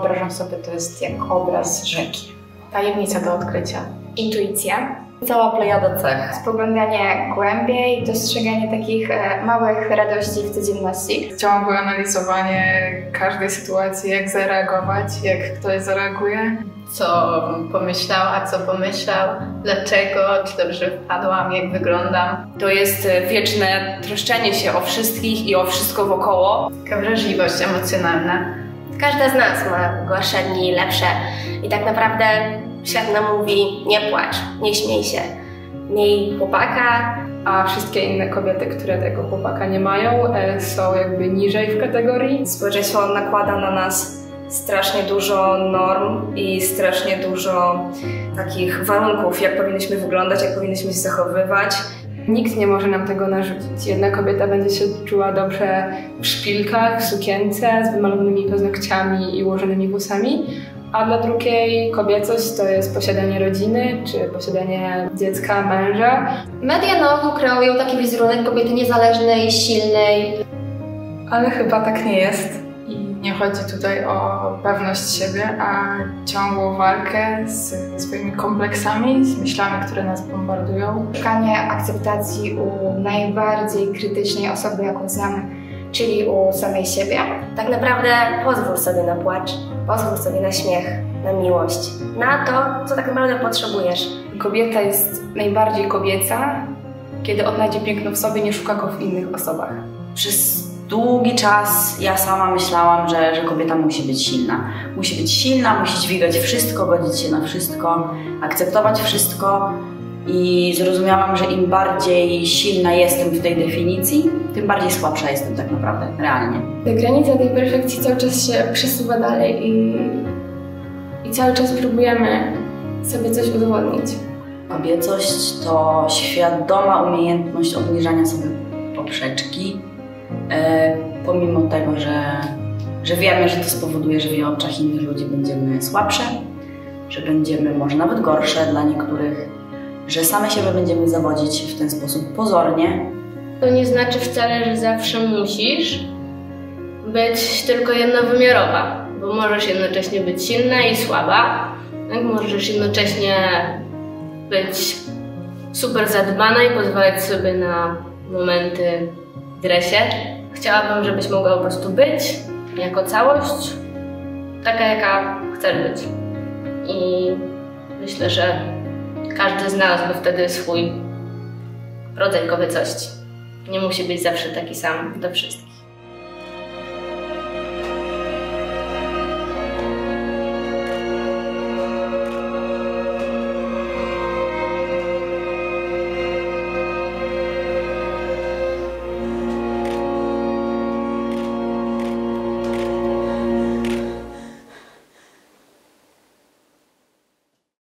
wyobrażam sobie, to jest jak obraz rzeki. Tajemnica do odkrycia. Intuicja. Cała plejada cech. Spoglądanie głębiej, dostrzeganie takich małych radości w codzienności. Ciągłe analizowanie każdej sytuacji, jak zareagować, jak ktoś zareaguje. Co pomyślał, a co pomyślał, dlaczego, czy dobrze wpadłam, jak wyglądam. To jest wieczne troszczenie się o wszystkich i o wszystko wokoło. Taka wrażliwość emocjonalna. Każda z nas ma gorsze dni, lepsze i tak naprawdę świat nam mówi: nie płacz, nie śmiej się, miej chłopaka. A wszystkie inne kobiety, które tego chłopaka nie mają, są jakby niżej w kategorii. Społeczeństwo nakłada na nas strasznie dużo norm i strasznie dużo takich warunków, jak powinniśmy wyglądać, jak powinniśmy się zachowywać. Nikt nie może nam tego narzucić. Jedna kobieta będzie się czuła dobrze w szpilkach, w sukience, z wymalowanymi paznokciami i ułożonymi włosami, a dla drugiej kobiecość to jest posiadanie rodziny, czy posiadanie dziecka, męża. Media na ogół kreują taki wizerunek kobiety niezależnej, silnej. Ale chyba tak nie jest. I nie chodzi tutaj o pewność siebie, a ciągłą walkę ze swoimi kompleksami, z myślami, które nas bombardują. Szukanie akceptacji u najbardziej krytycznej osoby, jaką znamy, czyli u samej siebie. Tak naprawdę pozwól sobie na płacz, pozwól sobie na śmiech, na miłość, na to, co tak naprawdę potrzebujesz. Kobieta jest najbardziej kobieca, kiedy odnajdzie piękno w sobie, nie szuka go w innych osobach. Przez długi czas ja sama myślałam, że kobieta musi być silna. Musi być silna, musi dźwigać wszystko, godzić się na wszystko, akceptować wszystko. I zrozumiałam, że im bardziej silna jestem w tej definicji, tym bardziej słabsza jestem tak naprawdę, realnie. Ta granica tej perfekcji cały czas się przesuwa dalej i cały czas próbujemy sobie coś udowodnić. Kobiecość to świadoma umiejętność obniżania sobie poprzeczki, pomimo tego, że wiemy, że to spowoduje, że w oczach innych ludzi będziemy słabsze, że będziemy może nawet gorsze dla niektórych, że same siebie będziemy zawodzić w ten sposób pozornie. To nie znaczy wcale, że zawsze musisz być tylko jednowymiarowa, bo możesz jednocześnie być silna i słaba, tak? Możesz jednocześnie być super zadbana i pozwalać sobie na momenty w dresie. Chciałabym, żebyś mogła po prostu być jako całość, taka jaka chcesz być. I myślę, że każdy znalazłby wtedy swój rodzaj kobiecości. Nie musi być zawsze taki sam dla wszystkich.